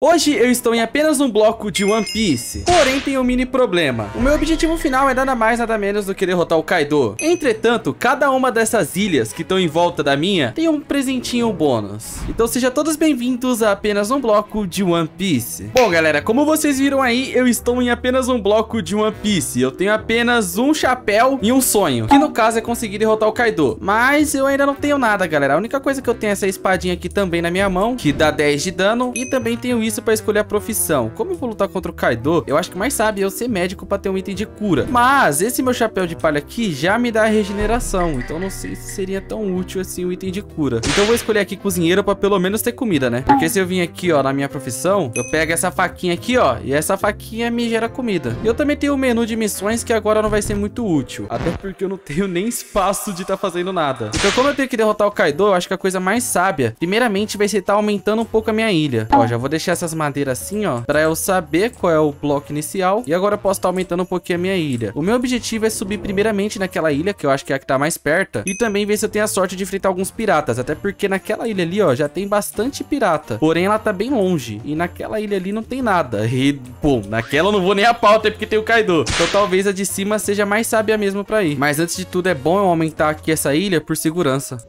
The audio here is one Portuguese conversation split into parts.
Hoje eu estou em apenas um bloco de One Piece, porém tem um mini problema. O meu objetivo final é nada mais nada menos do que derrotar o Kaido. Entretanto, cada uma dessas ilhas que estão em volta da minha tem um presentinho bônus. Então sejam todos bem-vindos a apenas um bloco de One Piece. Bom galera, como vocês viram aí, eu estou em apenas um bloco de One Piece. Eu tenho apenas um chapéu e um sonho, que no caso é conseguir derrotar o Kaido. Mas eu ainda não tenho nada, galera. A única coisa que eu tenho é essa espadinha aqui também na minha mão, que dá 10 de dano. E também tenho isso pra escolher a profissão. Como eu vou lutar contra o Kaido, eu acho que mais sabe eu ser médico pra ter um item de cura. Mas esse meu chapéu de palha aqui já me dá regeneração. Então não sei se seria tão útil assim o item de cura. Então eu vou escolher aqui cozinheiro pra pelo menos ter comida, né? Porque se eu vim aqui, ó, na minha profissão, eu pego essa faquinha aqui, ó, e essa faquinha me gera comida. E eu também tenho o menu de missões que agora não vai ser muito útil. Até porque eu não tenho nem espaço de estar fazendo nada. Então como eu tenho que derrotar o Kaido, eu acho que a coisa mais sábia, primeiramente, vai ser estar aumentando um pouco a minha ilha. Ó, já vou deixar essas madeiras assim, ó, pra eu saber qual é o bloco inicial. E agora eu posso estar aumentando um pouquinho a minha ilha. O meu objetivo é subir primeiramente naquela ilha, que eu acho que é a que tá mais perto, e também ver se eu tenho a sorte de enfrentar alguns piratas. Até porque naquela ilha ali, ó, já tem bastante pirata. Porém, ela tá bem longe. E naquela ilha ali não tem nada. E, pô, naquela eu não vou nem a pau, até porque tem o Kaido. Então talvez a de cima seja mais sábia mesmo pra ir. Mas antes de tudo é bom eu aumentar aqui essa ilha por segurança.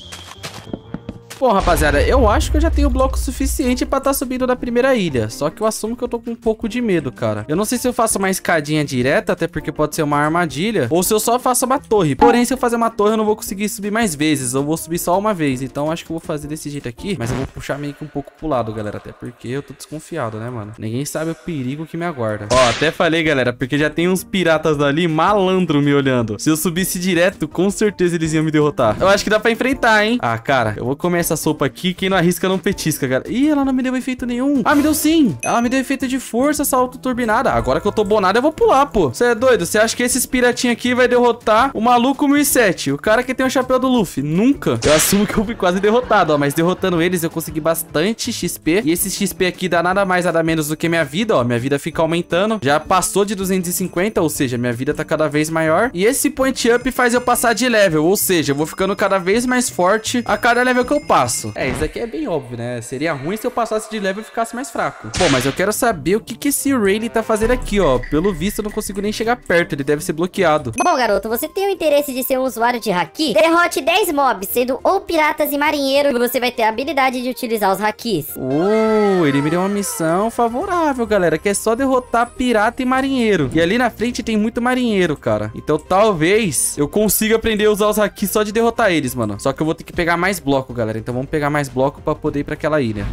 Bom, rapaziada, eu acho que eu já tenho bloco suficiente pra estar subindo da primeira ilha. Só que eu assumo que eu tô com um pouco de medo, cara. Eu não sei se eu faço uma escadinha direta, até porque pode ser uma armadilha, ou se eu só faço uma torre. Porém, se eu fazer uma torre, eu não vou conseguir subir mais vezes. Eu vou subir só uma vez. Então, acho que eu vou fazer desse jeito aqui. Mas eu vou puxar meio que um pouco pro lado, galera. Até porque eu tô desconfiado, né, mano? Ninguém sabe o perigo que me aguarda. Ó, até falei, galera, porque já tem uns piratas ali malandro me olhando. Se eu subisse direto, com certeza eles iam me derrotar. Eu acho que dá pra enfrentar, hein? Ah, cara, eu vou comer essa sopa aqui, quem não arrisca não petisca, cara. Ih, ela não me deu efeito nenhum. Ah, me deu sim. Ela me deu efeito de força, essa autoturbinada. Agora que eu tô bonado, eu vou pular, pô. Você é doido? Você acha que esses piratinhos aqui vai derrotar o maluco 1007? O cara que tem o chapéu do Luffy? Nunca. Eu assumo que eu fui quase derrotado, ó. Mas derrotando eles, eu consegui bastante XP. E esse XP aqui dá nada mais, nada menos do que minha vida, ó. Minha vida fica aumentando. Já passou de 250, ou seja, minha vida tá cada vez maior. E esse point up faz eu passar de level, ou seja, eu vou ficando cada vez mais forte a cada level que eu passo. É, isso aqui é bem óbvio, né? Seria ruim se eu passasse de level e ficasse mais fraco. Bom, mas eu quero saber o que esse Rayleigh tá fazendo aqui, ó. Pelo visto, eu não consigo nem chegar perto. Ele deve ser bloqueado. Bom, garoto, você tem o interesse de ser um usuário de haki? Derrote 10 mobs, sendo ou piratas e marinheiro, e você vai ter a habilidade de utilizar os hakis. Ele me deu uma missão favorável, galera, que é só derrotar pirata e marinheiro. E ali na frente tem muito marinheiro, cara. Então talvez eu consiga aprender a usar os hakis só de derrotar eles, mano. Só que eu vou ter que pegar mais bloco, galera. Então vamos pegar mais bloco pra poder ir pra aquela ilha.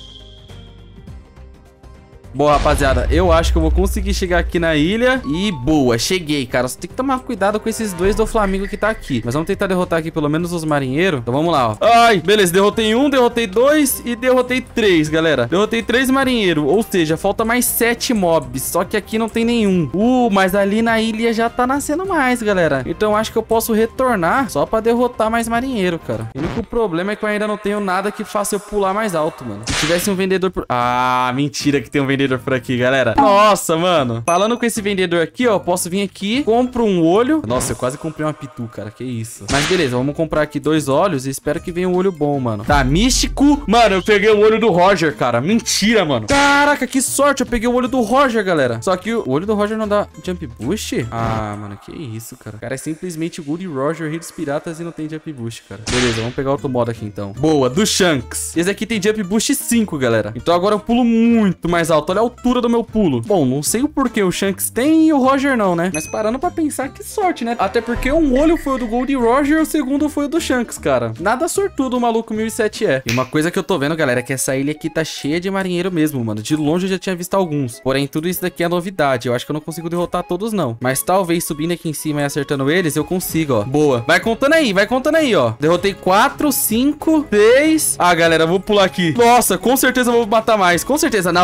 Bom, rapaziada, eu acho que eu vou conseguir chegar aqui na ilha. E boa, cheguei, cara. Só tem que tomar cuidado com esses dois do Flamengo que tá aqui. Mas vamos tentar derrotar aqui pelo menos os marinheiros. Então vamos lá, ó. Ai, beleza, derrotei um, derrotei dois e derrotei três, galera. Derrotei 3 marinheiros, ou seja, falta mais 7 mobs. Só que aqui não tem nenhum. Mas ali na ilha já tá nascendo mais, galera. Então eu acho que eu posso retornar só pra derrotar mais marinheiro, cara. O único problema é que eu ainda não tenho nada que faça eu pular mais alto, mano. Se tivesse um vendedor por... Ah, mentira que tem um vendedor por aqui, galera. Nossa, mano. Falando com esse vendedor aqui, ó, posso vir aqui, compro um olho. Nossa, eu quase comprei uma pitu, cara. Que isso. Mas beleza, vamos comprar aqui 2 olhos e espero que venha um olho bom, mano. Tá, místico. Mano, eu peguei o olho do Roger, cara. Mentira, mano. Caraca, que sorte. Eu peguei o olho do Roger, galera. Só que o olho do Roger não dá jump boost? Ah, mano, que isso, cara. O cara é simplesmente o Gold Roger, rei dos piratas e não tem jump boost, cara. Beleza, vamos pegar outro modo aqui, então. Boa, do Shanks. Esse aqui tem jump boost 5, galera. Então agora eu pulo muito mais alto. Olha a altura do meu pulo. Bom, não sei o porquê o Shanks tem e o Roger não, né? Mas parando pra pensar, que sorte, né? Até porque um olho foi o do Gold Roger e o segundo foi o do Shanks, cara. Nada sortudo o maluco 1007 é. E uma coisa que eu tô vendo, galera, é que essa ilha aqui tá cheia de marinheiro mesmo, mano. De longe eu já tinha visto alguns. Porém, tudo isso daqui é novidade. Eu acho que eu não consigo derrotar todos, não. Mas talvez subindo aqui em cima e acertando eles, eu consiga, ó. Boa. Vai contando aí, ó. Derrotei 4, 5, 6. Ah, galera, eu vou pular aqui. Nossa, com certeza eu vou matar mais. Com certeza. Não, é muito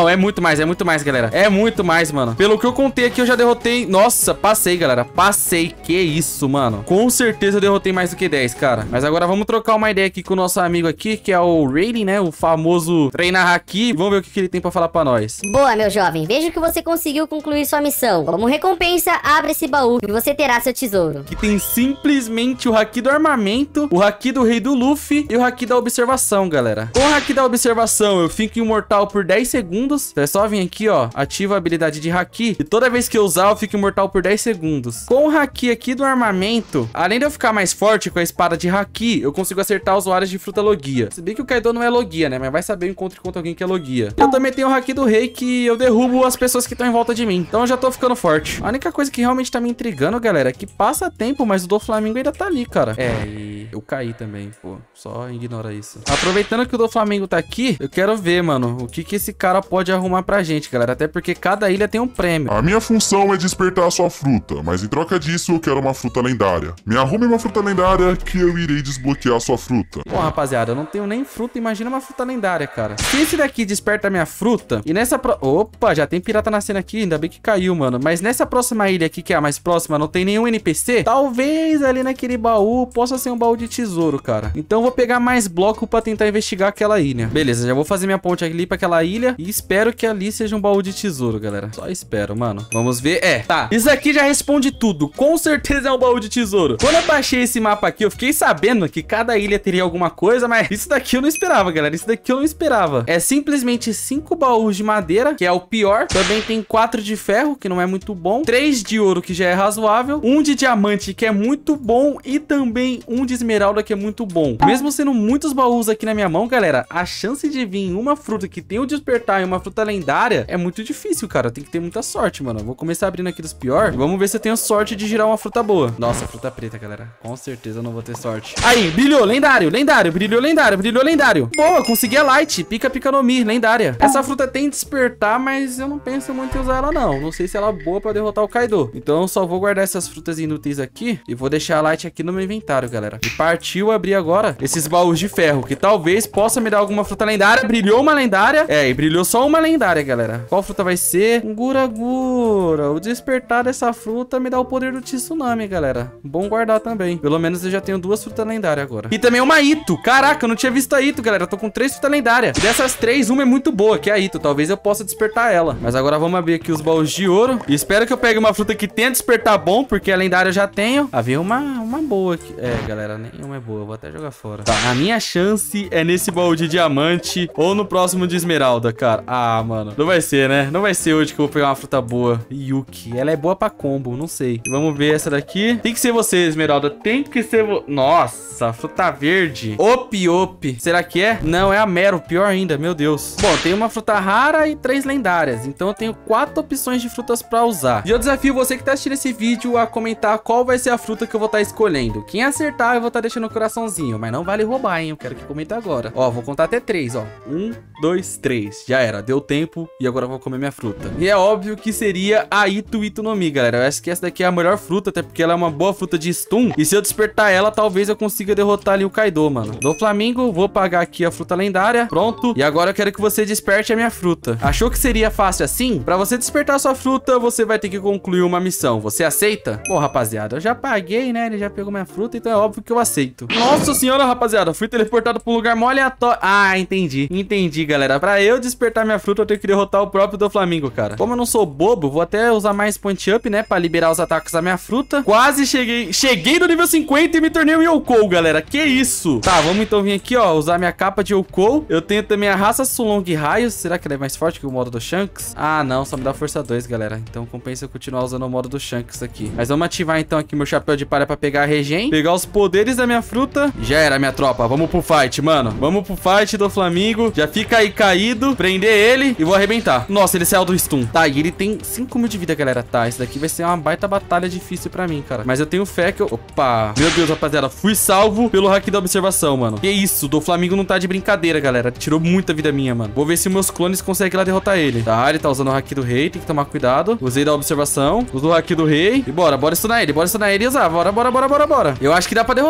muito mais, galera. É muito mais, mano. Pelo que eu contei aqui, eu já derrotei... Nossa, passei, galera. Passei. Que isso, mano. Com certeza eu derrotei mais do que 10, cara. Mas agora vamos trocar uma ideia aqui com o nosso amigo aqui, que é o Raiden, né? O famoso treinar aqui. Vamos ver o que ele tem pra falar pra nós. Boa, meu jovem. Vejo que você conseguiu concluir sua missão. Como recompensa, abra esse baú e você terá seu tesouro. Que tem simplesmente o haki do armamento, o haki do rei do Luffy e o haki da observação, galera. Com o haki da observação, eu fico imortal por 10 segundos. É só vir aqui, ó. Ativa a habilidade de haki. E toda vez que eu usar, eu fico imortal por 10 segundos. Com o haki aqui do armamento, além de eu ficar mais forte com a espada de haki, eu consigo acertar usuários de fruta logia. Se bem que o Kaido não é logia, né? Mas vai saber eu encontro contra alguém que é logia. Eu também tenho o haki do rei, que eu derrubo as pessoas que estão em volta de mim. Então eu já tô ficando forte. A única coisa que realmente tá me intrigando, galera, é que passa tempo, mas o Doflamingo ainda tá ali, cara. É, e eu caí também, pô. Só ignora isso. Aproveitando que o Doflamingo tá aqui, eu quero ver, mano, o que esse cara pode arrumar pra gente, galera. Até porque cada ilha tem um prêmio. A minha função é despertar a sua fruta, mas em troca disso eu quero uma fruta lendária. Me arrume uma fruta lendária que eu irei desbloquear a sua fruta. Bom, rapaziada, eu não tenho nem fruta, imagina uma fruta lendária, cara. Se esse daqui desperta a minha fruta, e nessa... Opa, já tem pirata nascendo aqui, ainda bem que caiu, mano. Mas nessa próxima ilha aqui, que é a mais próxima, não tem nenhum NPC, talvez ali naquele baú possa ser um baú de tesouro, cara. Então eu vou pegar mais bloco pra tentar investigar aquela ilha. Beleza, já vou fazer minha ponte ali pra aquela ilha e espero que ali seja um baú de tesouro, galera. Só espero, mano. Vamos ver. É, tá. Isso aqui já responde tudo. Com certeza é um baú de tesouro. Quando eu baixei esse mapa aqui, eu fiquei sabendo que cada ilha teria alguma coisa, mas isso daqui eu não esperava, galera. Isso daqui eu não esperava. É simplesmente 5 baús de madeira, que é o pior. Também tem 4 de ferro, que não é muito bom. 3 de ouro, que já é razoável. 1 de diamante, que é muito bom. E também 1 de esmeralda, que é muito bom. Mesmo sendo muitos baús aqui na minha mão, galera, a chance de vir uma fruta que tem o despertar e uma fruta lendária é muito difícil, cara. Tem que ter muita sorte, mano. Vou começar abrindo aqui dos piores. Vamos ver se eu tenho sorte de girar uma fruta boa. Nossa, fruta preta, galera. Com certeza eu não vou ter sorte. Aí, brilhou, lendário, lendário, brilhou, lendário, brilhou, lendário. Boa, consegui a light. Pica, pica no mi, lendária. Essa fruta tem despertar, mas eu não penso muito em usar ela, não. Não sei se ela é boa pra derrotar o Kaido. Então eu só vou guardar essas frutas inúteis aqui e vou deixar a light aqui no meu inventário, galera. E partiu abrir agora esses baús de ferro, que talvez possa me dar alguma fruta lendária. Brilhou uma lendária. É, e brilhou só uma lendária, galera. Qual fruta vai ser? Um Gura-Gura. O despertar dessa fruta me dá o poder do Tsunami, galera. Bom guardar também. Pelo menos eu já tenho 2 frutas lendárias agora. E também uma Ito. Caraca, eu não tinha visto a Ito, galera. Eu tô com 3 frutas lendárias. E dessas 3, uma é muito boa, que é a Ito. Talvez eu possa despertar ela. Mas agora vamos abrir aqui os baús de ouro. E espero que eu pegue uma fruta que tenha despertar bom, porque a lendária eu já tenho. Havia uma boa aqui. É, galera, nenhuma é boa. Eu vou até jogar fora. Tá, a minha chance é nesse baú de diamante ou no próximo de esmeralda, cara. Ah, mano. Não vai ser, né? Não vai ser hoje que eu vou pegar uma fruta boa. Yuki. Ela é boa pra combo, não sei. Vamos ver essa daqui. Tem que ser você, esmeralda. Tem que ser você. Nossa, fruta verde. Opi. Será que é? Não, é a Mero. Pior ainda, meu Deus. Bom, tem uma fruta rara e 3 lendárias. Então eu tenho 4 opções de frutas pra usar. E eu desafio você que tá assistindo esse vídeo a comentar qual vai ser a fruta que eu vou estar escolhendo. Quem acertar, eu vou estar deixando o coraçãozinho. Mas não vale roubar, hein? Eu quero que comente agora. Ó, vou contar até 3, ó. 1, 2, 3. Já era. Deu tempo e agora eu vou comer minha fruta. E é óbvio que seria a Ito no Mi, galera. Eu acho que essa daqui é a melhor fruta, até porque ela é uma boa fruta de stun. E se eu despertar ela, talvez eu consiga derrotar ali o Kaido, mano. Doflamingo, vou pagar aqui a fruta lendária. Pronto. E agora eu quero que você desperte a minha fruta. Achou que seria fácil assim? Pra você despertar a sua fruta, você vai ter que concluir uma missão. Você aceita? Bom, rapaziada, eu já paguei, né? Ele já pegou minha fruta, então é óbvio que eu aceito. Nossa senhora, rapaziada. Fui teleportado pra um lugar mó aleatório. Ah, entendi. Entendi, galera. Pra eu despertar minha fruta, eu tenho que derrotar o próprio Doflamingo, cara. Como eu não sou bobo, vou até usar mais point up, né? Pra liberar os ataques da minha fruta. Quase cheguei. Cheguei no nível 50 e me tornei um Youkou, galera. Que isso? Tá, vamos então vir aqui, ó. Usar minha capa de Youkou. Eu tenho também a raça Sulong Raios. Será que ela é mais forte que o modo do Shanks? Ah, não. Só me dá força 2, galera. Então compensa eu continuar usando o modo do Shanks aqui. Mas vamos ativar então aqui meu chapéu de palha pra pegar a regen. Pegar os poderes da minha fruta. Já era, minha tropa. Vamos pro fight, mano. Vamos pro fight do Doflamingo. Já fica aí caído. Prender ele e vou arrebentar. Nossa, ele saiu do stun. Tá, e ele tem 5 mil de vida, galera. Tá, esse daqui vai ser uma baita batalha difícil pra mim, cara. Mas eu tenho fé que eu... Opa. Meu Deus, rapaziada. Fui salvo pelo haki da observação, mano. Que isso? O Doflamingo não tá de brincadeira, galera. Tirou muita vida minha, mano. Vou ver se meus clones conseguem lá derrotar ele. Tá, ele tá usando o haki do rei. Tem que tomar cuidado. Usei da observação. Usou o haki do rei. E bora stunar ele. Bora stunar ele e usar. Bora. Eu acho que dá pra derrotar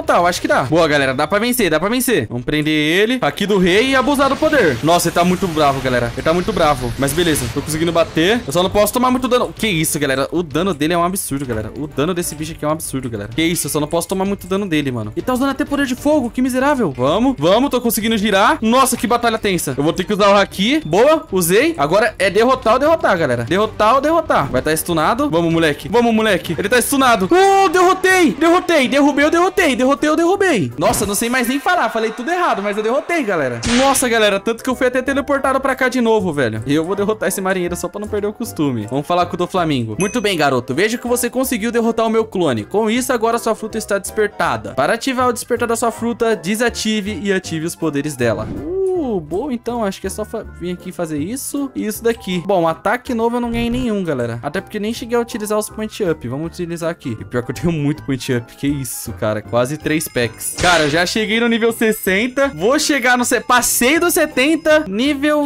derrotar, eu acho que dá. Boa, galera, dá pra vencer, dá pra vencer. Vamos prender ele aqui do rei e abusar do poder. Nossa, ele tá muito bravo, galera. Ele tá muito bravo. Mas beleza, tô conseguindo bater. Eu só não posso tomar muito dano. Que isso, galera? O dano dele é um absurdo, galera. O dano desse bicho aqui é um absurdo, galera. Que isso, eu só não posso tomar muito dano dele, mano. Ele tá usando até poder de fogo, que miserável. Vamos, vamos, tô conseguindo girar. Nossa, que batalha tensa. Eu vou ter que usar o haki. Boa, usei. Agora é derrotar ou derrotar, galera. Derrotar ou derrotar. Vai tá stunado. Vamos, moleque. Vamos, moleque. Ele tá stunado. Derrotei. Derrotei. Derrubei, eu derrotei. Derrotei, eu derrubei. Nossa, não sei mais nem falar. Falei tudo errado, mas eu derrotei, galera. Nossa, galera. Tanto que eu fui até teleportado pra cá de novo, velho. E eu vou derrotar esse marinheiro só pra não perder o costume. Vamos falar com o do Flamingo. Muito bem, garoto. Veja que você conseguiu derrotar o meu clone. Com isso, agora sua fruta está despertada. Para ativar o despertar da sua fruta, desative e ative os poderes dela. Boa, então, acho que é só vir aqui fazer isso e isso daqui. Bom, ataque novo eu não ganhei nenhum, galera. Até porque nem cheguei a utilizar os point up. Vamos utilizar aqui. E pior que eu tenho muito point up. Que isso, cara. Quase 3 packs. Cara, eu já cheguei no nível 60. Vou chegar no... Passei do 70. Nível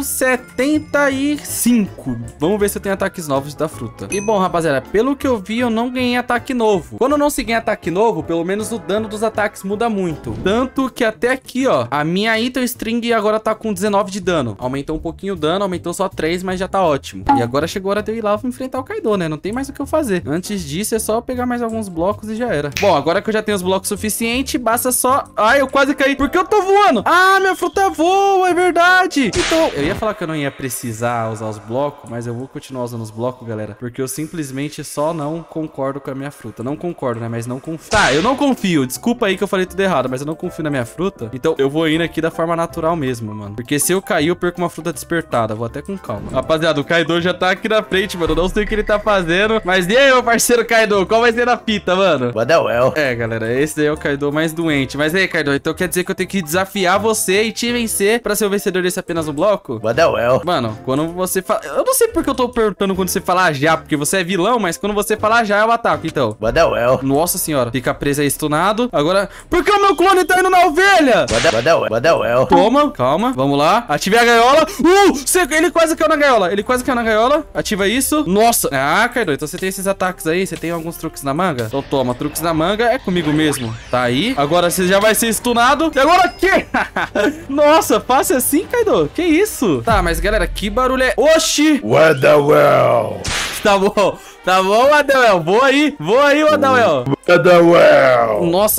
75. Vamos ver se eu tenho ataques novos da fruta. E bom, rapaziada, pelo que eu vi, eu não ganhei ataque novo. Quando eu não se ganha ataque novo, pelo menos o dano dos ataques muda muito. Tanto que até aqui, ó, a minha Item String agora tá com 19 de dano. Aumentou um pouquinho o dano, aumentou só 3, mas já tá ótimo. E agora chegou a hora de eu ir lá enfrentar o Kaido, né? Não tem mais o que eu fazer. Antes disso, é só pegar mais alguns blocos e já era. Bom, agora que eu já tenho os blocos suficientes, basta só... Ai, eu quase caí. Porque eu tô voando. Ah, minha fruta voa, é verdade. Então, eu ia falar que eu não ia precisar usar os blocos, mas eu vou continuar usando os blocos, galera. Porque eu simplesmente só não concordo com a minha fruta. Não concordo, né? Mas não confio. Tá, eu não confio. Desculpa aí que eu falei tudo errado, mas eu não confio na minha fruta. Então, eu vou indo aqui da forma natural mesmo, mano. Porque se eu cair, eu perco uma fruta despertada. Vou até com calma. Rapaziada, o Kaido já tá aqui na frente, mano. Eu não sei o que ele tá fazendo. Mas e aí, meu parceiro Kaido? Qual vai ser a fita, mano? Well. É, galera, esse daí é o Kaido mais doente. Mas aí, Kaido, então quer dizer que eu tenho que desafiar você e te vencer pra ser o vencedor desse apenas um bloco? Well. Mano, quando você fala... Eu não sei porque eu tô perguntando quando você falar já, porque você é vilão, mas quando você falar já, eu ataco, então. Well. Nossa senhora. Fica preso aí, stunado. Agora... Por que o meu clone tá indo na ovelha? Well. Toma, calma. Vamos lá. Ative a gaiola. Ele quase caiu na gaiola. Ele quase caiu na gaiola. Ativa isso. Nossa. Ah, Kaido, então você tem esses ataques aí. Você tem alguns truques na manga? Então toma, truques na manga. É comigo mesmo. Tá aí. Agora você já vai ser stunado. E agora o quê? Nossa, fácil assim, Kaido? Que isso? Tá, mas galera, que barulho é... Oxi! Well. Tá bom. Tá bom, Adawel. Voa aí, Adawel. Nossa.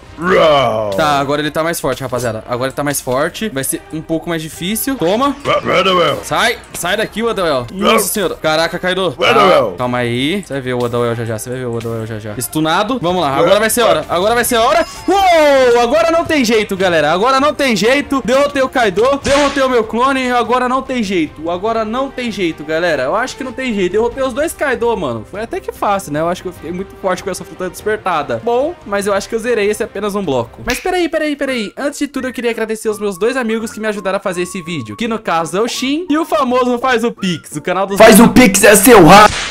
Tá, agora ele tá mais forte, rapaziada. Agora ele tá mais forte. Vai ser um pouco mais difícil. Toma. Sai daqui, Adawel. Nossa senhora. Caraca, Kaido. Calma aí. Você vai ver o Adawel já. Stunado. Vamos lá. Agora vai ser hora. Uou! Agora não tem jeito, galera. Agora não tem jeito. Derrotei o Kaido. Derrotei o meu clone. Agora não tem jeito. Galera. Eu acho que não tem jeito. Derrotei os dois Kaido, mano. Foi até que fácil, né? Eu acho que eu fiquei muito forte com essa fruta despertada. Bom, mas eu acho que eu zerei esse apenas um bloco. Mas peraí. Antes de tudo, eu queria agradecer os meus dois amigos que me ajudaram a fazer esse vídeo. Que no caso é o Shin e o famoso Faz o Pix. O canal dos... Faz o Pix, é seu